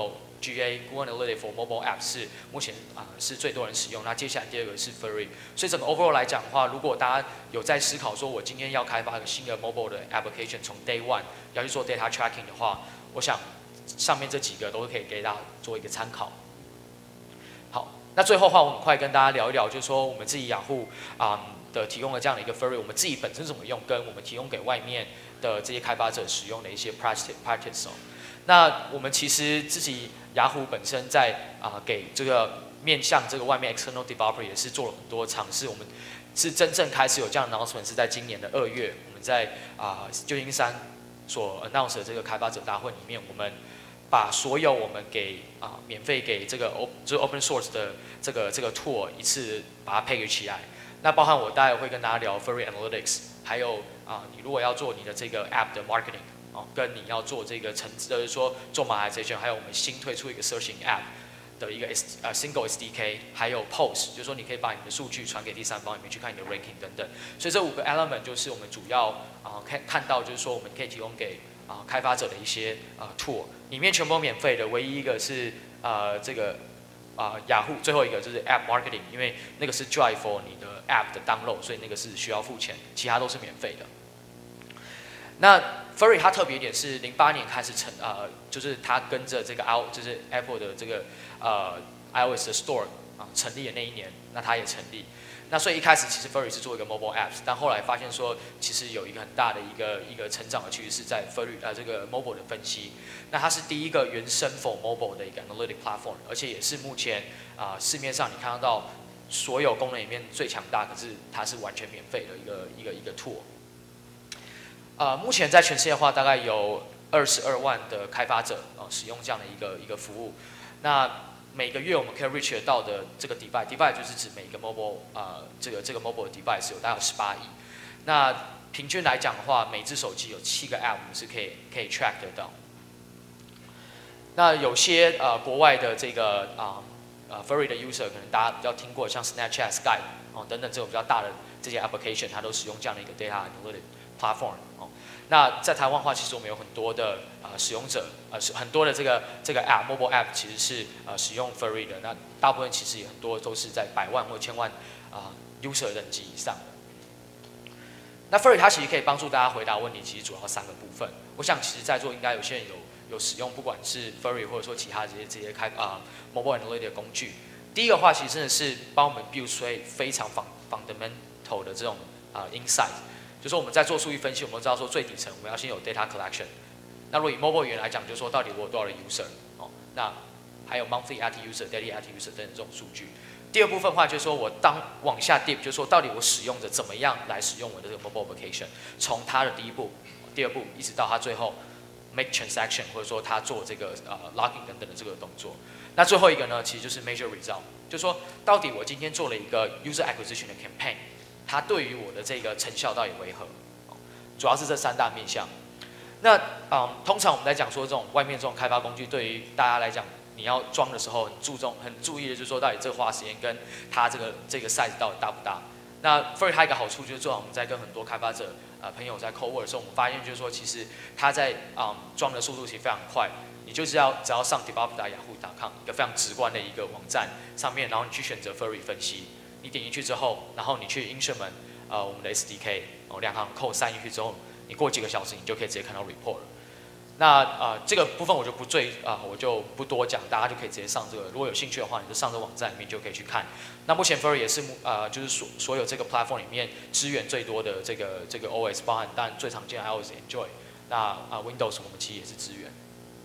G A Google Analytics for Mobile App 是目前啊、呃、是最多人使用。那接下来第二个是 Furry， 所以整个 overall 来讲的话，如果大家有在思考说我今天要开发一个新的 mobile 的 application， 从 day one 要去做 data tracking 的话，我想上面这几个都可以给大家做一个参考。好，那最后的话，我很快跟大家聊一聊，就是说我们自己雅虎啊。嗯的提供了这样的一个 Furry， 我们自己本身怎么用，跟我们提供给外面的这些开发者使用的一些 practice practice 哦。那我们其实自己雅虎本身在啊、呃、给这个面向这个外面 external developer 也是做了很多尝试。我们是真正开始有这样的 announcement 是在今年的二月，我们在啊、呃、旧金山所 announce 的这个开发者大会里面，我们把所有我们给啊、呃、免费给这个 open 就是 open source 的这个这个 tool 一次把它 package 起来。那包含我待会会跟大家聊 Furry Analytics， 还有啊、呃，你如果要做你的这个 App 的 Marketing 哦，跟你要做这个层，就是说做 Monetization， 还有我们新推出一个 Searching App 的一个 S 呃 Single S D K， 还有 Post， 就是说你可以把你的数据传给第三方里面去看你的 Ranking 等等。所以这五个 element 就是我们主要啊、呃、看看到就是说我们可以提供给啊、呃、开发者的一些啊、呃、tool， 里面全部都免费的，唯一一个是呃这个。啊、呃，雅虎最后一个就是 App Marketing， 因为那个是 drive for 你的 App 的 download， 所以那个是需要付钱，其他都是免费的。那 Furry 它特别一点是零八年开始成，呃，就是它跟着这个 i 就是 Apple 的这个呃 iOS 的 Store 啊、呃、成立的那一年，那它也成立。那所以一开始其实 Furry 是做一个 mobile apps， 但后来发现说，其实有一个很大的一个一个成长的趋势在 Furry 呃这个 mobile 的分析。那它是第一个原生 for mobile 的一个 analytic platform， 而且也是目前啊、呃、市面上你看得到所有功能里面最强大，可是它是完全免费的一个一个一个 tool。呃，目前在全世界的话，大概有二十二万的开发者呃使用这样的一个一个服务。那每个月我们可以 reach 得到的这个 device，device 就是指每个 mobile 呃这个这个 mobile device 有大概十八亿。那平均来讲的话，每只手机有七个 app 我们是可以可以 track 得到。那有些呃国外的这个啊呃 Furry 的 user 可能大家比较听过，像 Snapchat、Skype 哦等等这种比较大的这些 application， 它都使用这样的一个 data analytic platform 哦。那在台湾的话，其实我们有很多的啊、呃、使用者，呃是很多的这个这个 app mobile app 其实是呃使用 Furry 的。那大部分其实也很多都是在百万或千万啊、呃、user 等级以上的。那 Furry 它其实可以帮助大家回答问题，其实主要三个部分。我想其实在座应该有些人有有使用，不管是 Furry 或者说其他这些这些开啊、呃、mobile analytic 的工具。第一个话其实真的是帮我们 build 出非常 fundamental 的这种啊、呃、insight。就是说我们在做数据分析，我们知道说最底层我们要先有 data collection。那如果以 mobile 语言来讲，就是说到底我有多少的 user 哦，那还有 monthly active user、daily active user 等等这种数据。第二部分的话，就是说我当往下 deep， 就是说到底我使用者怎么样来使用我的这个 mobile application， 从它的第一步、第二步一直到它最后 make transaction， 或者说它做这个呃 logging 等等的这个动作。那最后一个呢，其实就是 measure result， 就是说到底我今天做了一个 user acquisition 的 campaign。它对于我的这个成效到底为何？主要是这三大面向。那嗯，通常我们在讲说这种外面这种开发工具，对于大家来讲，你要装的时候很注重、很注意的，就是说到底这个花时间跟它这个这个 size 到底大不大。那 Furry 它一个好处就是说，我们在跟很多开发者呃朋友在 co-work 的时候，我们发现就是说，其实它在嗯装的速度其实非常快。你就是要只要上 developer 打雅虎 点 com 一个非常直观的一个网站上面，然后你去选择 Furry 分析。你点进去之后，然后你去 instrument 呃我们的 S D K 哦两行 code 塞进去之后，你过几个小时你就可以直接看到 report 了。那呃这个部分我就不赘啊、呃、我就不多讲，大家就可以直接上这个。如果有兴趣的话，你就上这个网站里面就可以去看。那目前 Furry 也是呃就是所所有这个 platform 里面支援最多的这个这个 O S， 包含当然最常见的 iOS Android， 那啊、呃、Windows 我们其实也是支援。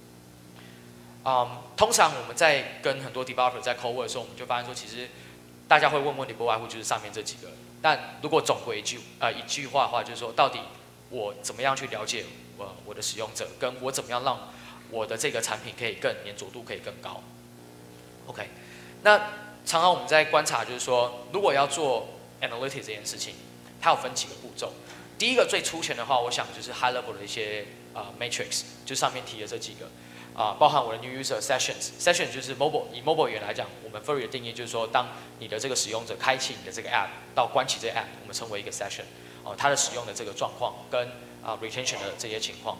嗯，通常我们在跟很多 developer 在 co-work 的时候，我们就发现说其实。大家会问问题不外乎就是上面这几个，但如果总归一句呃一句话的话，就是说到底我怎么样去了解我我的使用者，跟我怎么样让我的这个产品可以更粘着度可以更高。OK， 那常常我们在观察就是说，如果要做 analytics 这件事情，它有分几个步骤。第一个最粗浅的话，我想就是 high level 的一些呃 matrix， 就上面提的这几个。啊，包含我的 new user sessions，session 就是 mobile， 以 mobile 语言来讲，我们 Furry 的定义就是说，当你的这个使用者开启你的这个 app 到关启这个 app， 我们称为一个 session， 哦，它的使用的这个状况跟啊 retention 的这些情况。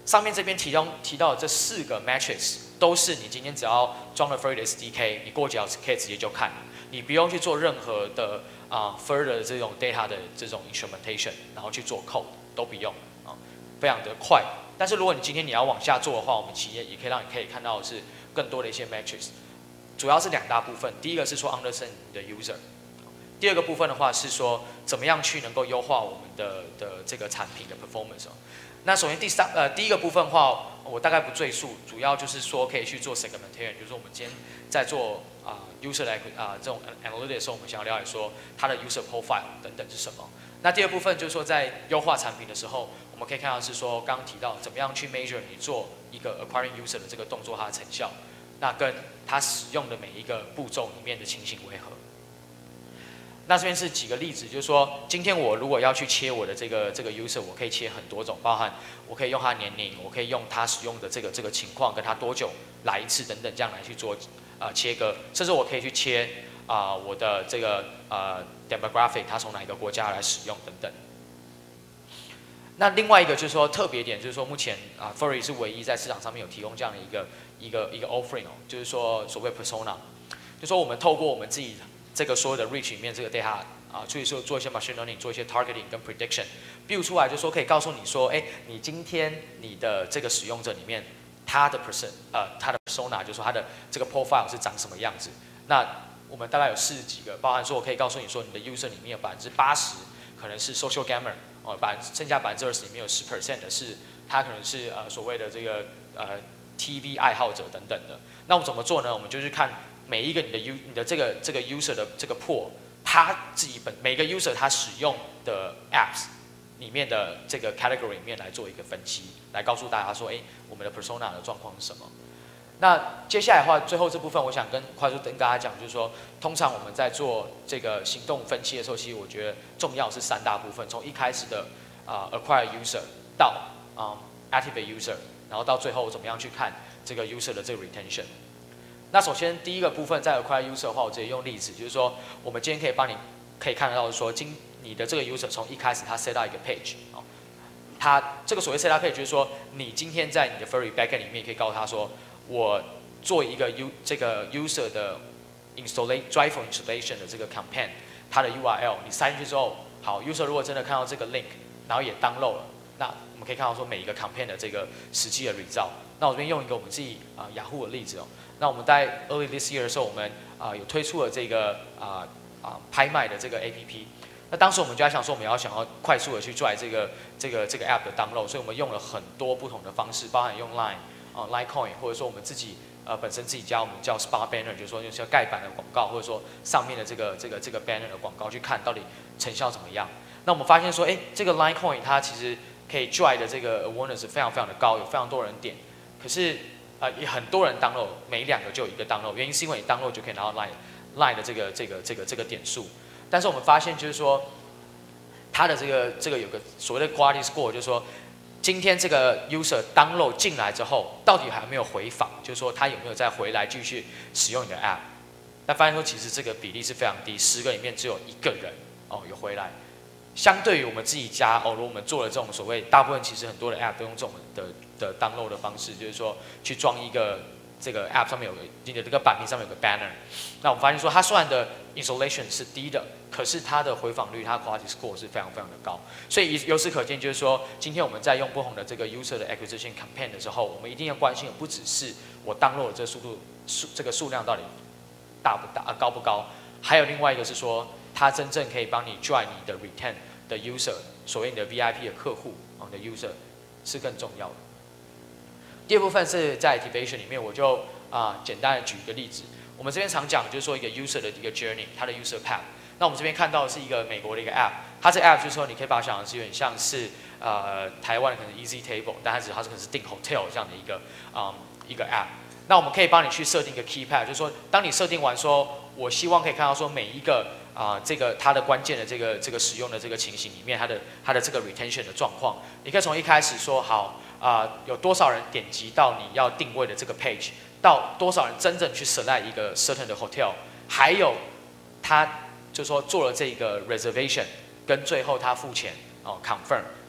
上面这边提到提到的这四个 metrics 都是你今天只要装了 Furry 的 S D K， 你过几小时可以直接就看，你不用去做任何的啊、呃、Further 的这种 data 的这种 instrumentation， 然后去做 code 都不用啊、呃，非常的快。但是如果你今天你要往下做的话，我们企业也可以让你可以看到的是更多的一些 metrics， 主要是两大部分，第一个是说 understand 你的 user。第二个部分的话是说，怎么样去能够优化我们的的这个产品的 performance 哦。那首先第三呃第一个部分的话，我大概不赘述，主要就是说可以去做 segmentation， 就是我们今天在做啊、呃、user 来啊、呃、这种 analytics 的时候，我们想要了解说它的 user profile 等等是什么。那第二部分就是说在优化产品的时候，我们可以看到是说刚刚提到怎么样去 measure 你做一个 acquiring user 的这个动作它的成效，那跟它使用的每一个步骤里面的情形为何。那这边是几个例子，就是说，今天我如果要去切我的这个这个 user， 我可以切很多种，包含我可以用他年龄，我可以用他使用的这个这个情况，跟他多久来一次等等，这样来去做啊、呃、切割，甚至我可以去切啊、呃、我的这个呃 demographic， 他从哪一个国家来使用等等。那另外一个就是说特别点，就是说目前啊、呃、Furry 是唯一在市场上面有提供这样的一个一个一个 offering 哦，就是说所谓 persona， 就是说我们透过我们自己这个所有的 reach 里面这个 data 啊，所以说做一些 machine learning， 做一些 targeting 跟 prediction，build 出来就说可以告诉你说，哎，你今天你的这个使用者里面，他的 person 呃他的 persona， 就是说他的这个 profile 是长什么样子。那我们大概有四十几个，包含说我可以告诉你说，你的 user 里面有百分之八十可能是 social gamer， 哦，百剩下百分之二十里面有十 percent 的是他可能是呃所谓的这个呃 T V 爱好者等等的。那我们怎么做呢？我们就去看每一个你的 u 你的这个这个 user 的这个 pool， 他自己本每个 user 他使用的 apps 里面的这个 category 里面来做一个分析，来告诉大家说，哎，我们的 persona 的状况是什么？那接下来的话，最后这部分我想跟快速跟大家讲，就是说，通常我们在做这个行动分析的时候，其实我觉得重要是三大部分，从一开始的啊、呃、acquire user 到啊、嗯、activate user， 然后到最后怎么样去看这个 user 的这个 retention。那首先第一个部分在 acquire user 的话，我直接用例子，就是说我们今天可以帮你可以看得到说，今你的这个 user 从一开始他 set up 一个 page， 哦，他这个所谓 set up page 就是说，你今天在你的 Furry backend 里面可以告诉他说，我做一个 u 这个 user 的 installation drive for installation 的这个 campaign， 它的 U R L 你塞进去之后，好 user 如果真的看到这个 link， 然后也 download 了，那我们可以看到说每一个 campaign 的这个实际的 result。那我这边用一个我们自己啊、呃、雅虎的例子哦。那我们在 early this year 的时候，我们啊、呃、有推出了这个啊啊、呃、拍卖的这个 A P P。那当时我们就在想说，我们要想要快速的去拽这个这个这个 app 的 download， 所以我们用了很多不同的方式，包含用 Line 啊、呃、Litecoin， 或者说我们自己呃本身自己家我们叫 Spot Banner， 就是说用些盖板的广告，或者说上面的这个这个这个 banner 的广告去看到底成效怎么样。那我们发现说，哎，这个 Litecoin 它其实可以拽的这个 awareness 非常非常的高，有非常多人点，可是呃，也很多人 download， 每两个就有一个 download， 原因是因为你 download 就可以拿到 line line 的这个这个这个这个点数，但是我们发现就是说，它的这个这个有个所谓的 quality score， 就是说，今天这个 user download 进来之后，到底还有没有回访，就是说他有没有再回来继续使用你的 app， 但发现说其实这个比例是非常低，十个里面只有一个人哦有回来。相对于我们自己家哦，如果我们做了这种所谓，大部分其实很多的 app 都用这种的的 download 的方式，就是说去装一个这个 app 上面有个你的这个版面上面有个 banner， 那我们发现说它虽然的 installation 是低的，可是它的回访率，它的 quality score 是非常非常的高，所以由此可见，就是说今天我们在用不同的这个 user 的 acquisition campaign 的时候，我们一定要关心的不只是我 download 的这个速度数这个数量到底大不大、高不高，还有另外一个是说，它真正可以帮你 drive 你的 retain 的 user， 所谓你的 V I P 的客户啊的 user 是更重要的。第二部分是在 activation 里面，我就啊、呃、简单的举一个例子。我们这边常讲就是说一个 user 的一个 journey， 它的 user path。那我们这边看到的是一个美国的一个 app， 它这个 app 就是说你可以把它想的是有点像是呃台湾可能 Easy Table， 但它只是它可能是订 hotel 这样的一个啊、嗯、一个 app。那我们可以帮你去设定一个 key path， 就是说当你设定完说，我希望可以看到说每一个啊、呃，这个它的关键的这个这个使用的这个情形里面，它的它的这个 retention 的状况，你可以从一开始说好啊、呃，有多少人点击到你要定位的这个 page， 到多少人真正去 select 一个 certain 的 hotel， 还有他就说做了这个 reservation， 跟最后他付钱哦 confirm，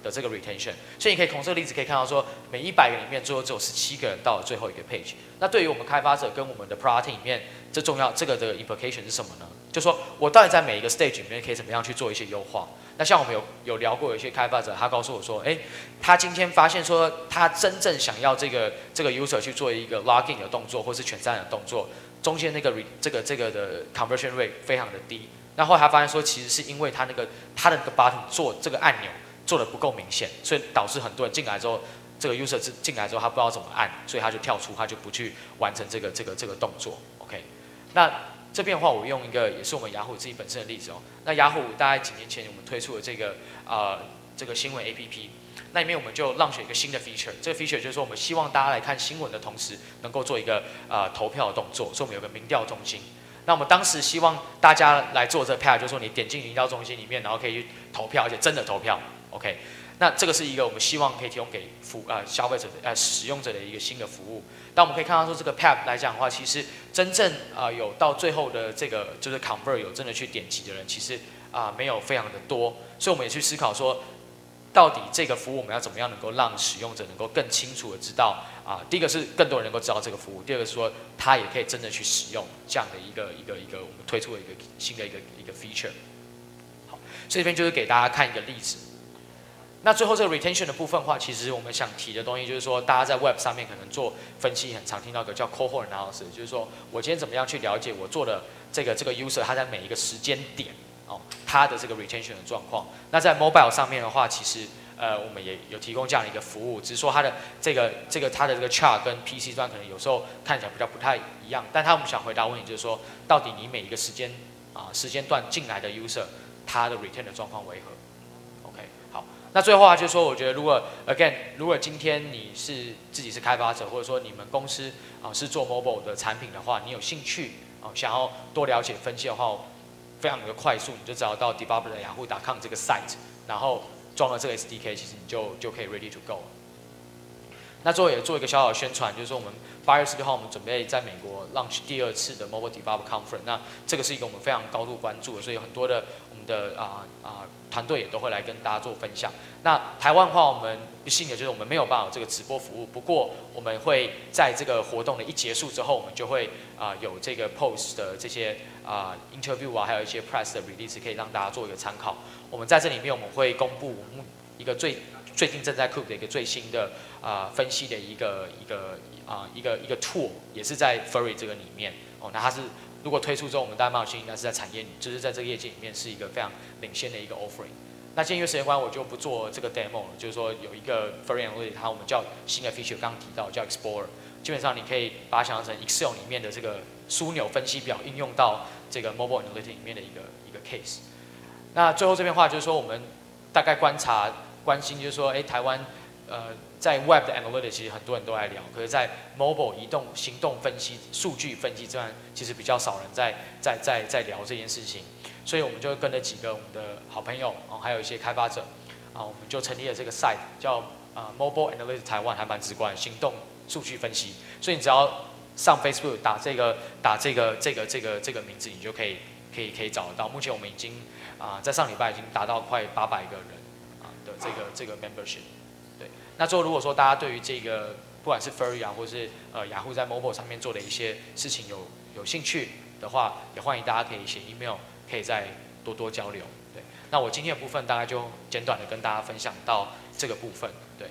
的这个 retention， 所以你可以从这个例子可以看到说，每一百个里面最后只有十七个人到了最后一个 page。那对于我们开发者跟我们的 product team 里面，这重要这个的 implication 是什么呢？就说我到底在每一个 stage 里面可以怎么样去做一些优化？那像我们有有聊过，有一些开发者他告诉我说，哎，他今天发现说他真正想要这个这个 user 去做一个 login 的动作，或是全站的动作，中间那个 re, 这个这个的 conversion rate 非常的低。那后来他发现说，其实是因为他那个他的那个 button 做这个按钮做的不够明显，所以导致很多人进来之后，这个 user 进来之后他不知道怎么按，所以他就跳出，他就不去完成这个这个这个动作。OK， 那这边的话，我用一个也是我们雅虎自己本身的例子哦。那雅虎大概几年前我们推出了这个呃这个新闻 A P P， 那里面我们就launch一个新的 feature， 这个 feature 就是说我们希望大家来看新闻的同时，能够做一个呃投票的动作，所以我们有个民调中心。那我们当时希望大家来做这个 pad， 就是说你点进民调中心里面，然后可以去投票，而且真的投票 ，OK。那这个是一个我们希望可以提供给服呃消费者的呃使用者的一个新的服务。但我们可以看到说，这个 pad 来讲的话，其实真正呃有到最后的这个就是 convert 有真的去点击的人，其实啊、呃、没有非常的多。所以我们也去思考说，到底这个服务我们要怎么样能够让使用者能够更清楚的知道啊、呃，第一个是更多人能够知道这个服务，第二个是说他也可以真的去使用这样的一个一个一个我们推出的一个新的一个一个 feature。好，所以这边就是给大家看一个例子。那最后这个 retention 的部分的话，其实我们想提的东西就是说，大家在 web 上面可能做分析，很常听到一个叫 cohort analysis， 就是说我今天怎么样去了解我做的这个这个 user 他在每一个时间点哦，他的这个 retention 的状况。那在 mobile 上面的话，其实呃我们也有提供这样的一个服务，只是说它的这个这个它的这个 chart 跟 P C 端可能有时候看起来比较不太一样，但他们想回答问题就是说，到底你每一个时间啊、呃、时间段进来的 user 他的 retain 的状况为何？那最后啊，就是说，我觉得如果 again， 如果今天你是自己是开发者，或者说你们公司啊、呃、是做 mobile 的产品的话，你有兴趣啊、呃、想要多了解分析的话，非常的快速，你就只要到 developer 的 yahoo 点 com 这个 site， 然后装了这个 S D K， 其实你就就可以 ready to go 了。那最后也做一个小小的宣传，就是说我们八月十六号我们准备在美国 launch 第二次的 mobile developer conference， 那这个是一个我们非常高度关注的，所以有很多的我们的啊啊。呃呃团队也都会来跟大家做分享。那台湾的话，我们不幸的就是我们没有办法有这个直播服务。不过我们会在这个活动的一结束之后，我们就会啊、呃、有这个 post 的这些啊、呃、interview 啊，还有一些 press 的 release 可以让大家做一个参考。我们在这里面我们会公布一个最最近正在 cook 的一个最新的啊、呃、分析的一个一个啊、呃、一个一个 tool， 也是在 Furry 这个里面哦。那它是。如果推出之后，我们大家蛮有信心，但是在产业，就是在这个业界里面是一个非常领先的一个 offering。那今天因为时间关系，我就不做这个 demo 了。就是说有一个 Furry Analytics， 它我们叫新的 feature， 刚刚提到叫 Explorer。基本上你可以把它想象成 Excel 里面的这个枢纽分析表，应用到这个 Mobile Analytics 里面的一个一个 case。那最后这边的话，就是说我们大概观察关心，就是说，哎，台湾呃。在 Web 的 Analytics 其实很多人都在聊，可是，在 Mobile 移动行动分析、数据分析这段，其实比较少人在在在在聊这件事情，所以我们就跟了几个我们的好朋友哦，还有一些开发者啊，我们就成立了这个 site， 叫啊、呃、Mobile Analytics 台湾，还蛮直观，行动数据分析。所以你只要上 Facebook 打这个打这个这个这个这个名字，你就可以可以可以找得到。目前我们已经啊、呃、在上礼拜已经达到快八百个人啊的这个这个 membership。那最后，如果说大家对于这个不管是 Furry 啊，或是呃雅虎在 mobile 上面做的一些事情有有兴趣的话，也欢迎大家可以写 email， 可以再多多交流。对，那我今天的部分大概就简短的跟大家分享到这个部分。对，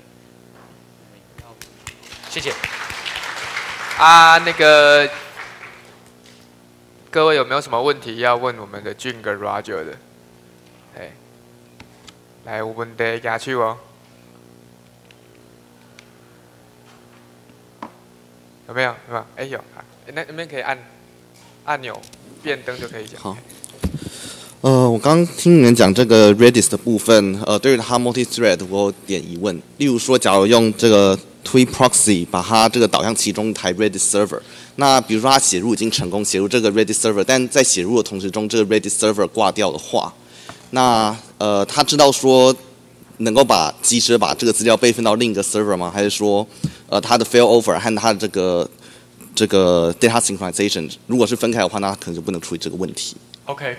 谢谢。
啊，那个各位有没有什么问题要问我们的俊跟 Roger 的？哎，来，有问题举手哦。有没有？有没有？哎有啊，那那边可以按按钮变灯就可以讲。
好，呃，我刚刚听你们讲这个 Redis 的部分，呃，对于它 multi-thread 我有点疑问。例如说，假如用这个 Tweet Proxy 把它这个导向其中一台 Redis server， 那比如说它写入已经成功写入这个 Redis server， 但在写入的同时中，这个 Redis server 挂掉的话，那呃，他知道说能够把及时把这个资料备份到另一个 server 吗？还是说？呃，它的 failover 和它的这个这个 data synchronization， 如果是分开的话，那可能就不能处理这个问题。
OK，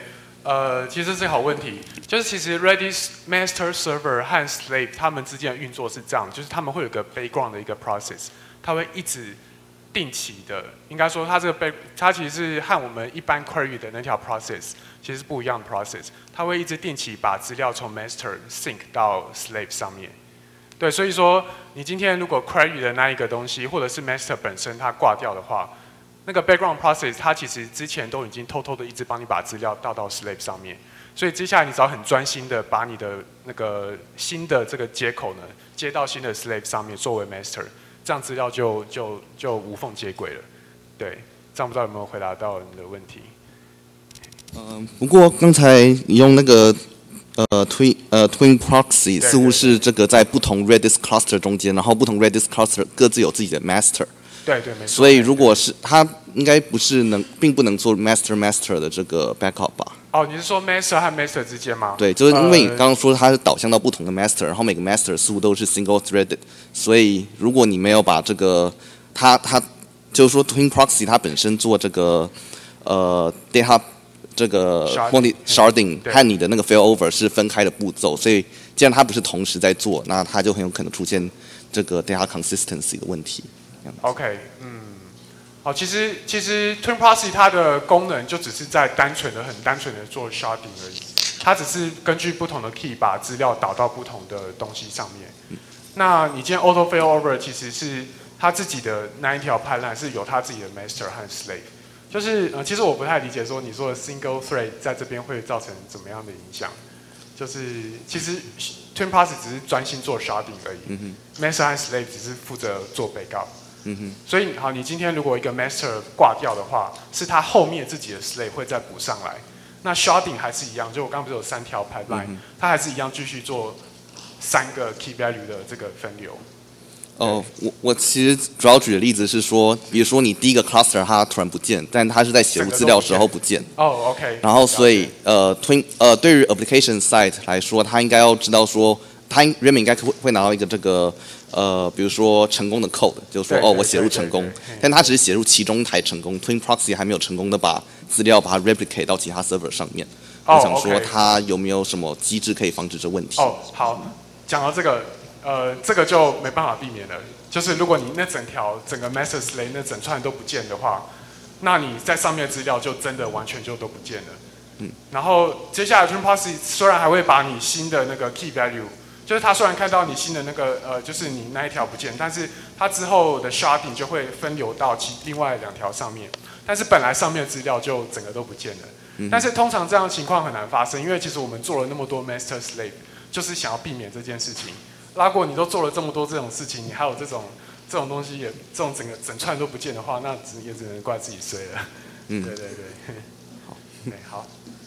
呃，其实是好问题，就是其实 Redis master server 和 slave 他们之间的运作是这样，就是他们会有个 background 的一个 process， 它会一直定期的，应该说它这个 back 它其实是和我们一般 query 的那条 process 其实是不一样的 process， 它会一直定期把资料从 master sync 到 slave 上面。对，所以说你今天如果 query 的那一个东西，或者是 master 本身它挂掉的话，那个 background process 它其实之前都已经偷偷的一直帮你把资料倒到 slave 上面，所以接下来你只要很专心的把你的那个新的这个接口呢接到新的 slave 上面作为 master， 这样资料就就就无缝接轨了。对，这样不知道有没有回答到你的问题？
嗯、呃，不过刚才你用那个。呃，Twin 呃 Twin Proxy 似乎是这个在不同 Redis cluster 中间，然后不同 Redis cluster 各自有自己的 master。
对对，没错。
所以如果是它应该不是能，并不能做 master master 的这个 backup 吧？
哦，你是说 master 和 master 之间吗？
对，就是因为你刚刚说它是导向到不同的 master， 然后每个 master 似乎都是 single threaded， 所以如果你没有把这个它它就是说 Twin Proxy 它本身做这个呃 data。这个 multi sharding 和你的那个 failover 是分开的步骤，所以既然它不是同时在做，那它就很有可能出现这个 data consistency 的问题。
OK， 嗯，好，其实其实 Twin Proxy 它的功能就只是在单纯的、很单纯的做 sharding 而已，它只是根据不同的 key 把资料导到不同的东西上面。嗯、那你今天 auto failover 其实是它自己的那一条 pipeline 是有它自己的 master 和 slave。就是呃，其实我不太理解说你说的 single thread 在这边会造成怎么样的影响。就是其实 Twin Proxy 只是专心做 sharding 而已、嗯、，master 和 slave 只是负责做 backup。嗯哼。所以好，你今天如果一个 master 挂掉的话，是它后面自己的 slave 会再补上来。那 sharding 还是一样，就我刚刚不是有三条 pipeline，、嗯、它还是一样继续做三个 key value 的这个分流。
哦，我我其实主要举的例子是说，比如说你第一个 cluster 它突然不见，但它是在写入资料的时候不见。
哦 ，OK。
然后所以呃 ，twin 呃，对于 application side 来说，它应该要知道说，它原本应该会会拿到一个这个呃，比如说成功的 code， 就是说哦，我写入成功，但它只是写入其中一台成功 ，Twin Proxy 还没有成功的把资料把它 replicate 到其他 server 上面。
哦、
我想说，它有没有什么机制可以防止这问题？
哦，好，讲到这个。呃，这个就没办法避免了。就是如果你那整条整个 master slave 那整串都不见的话，那你在上面的资料就真的完全就都不见了。嗯。然后接下来 Twin Proxy 虽然还会把你新的那个 key value， 就是它虽然看到你新的那个呃，就是你那一条不见，但是它之后的 sharding 就会分流到其另外两条上面，但是本来上面的资料就整个都不见了。嗯。但是通常这样的情况很难发生，因为其实我们做了那么多 master slave， 就是想要避免这件事情。拉过你都做了这么多这种事情，你还有这种这种东西也这种整个整串都不见的话，那只也只能怪自己衰了。嗯，对对对，好，对好。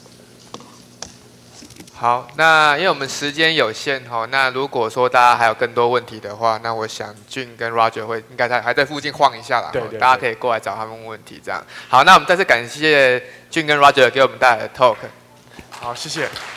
好，那因为我们时间有限哈，那如果说大家还有更多问题的话，那我想俊跟 Roger 会应该在还在附近晃一下啦，
对对对，
大家可以过来找他们问问题这样。好，那我们再次感谢俊跟 Roger 给我们带来的 talk。
好，谢谢。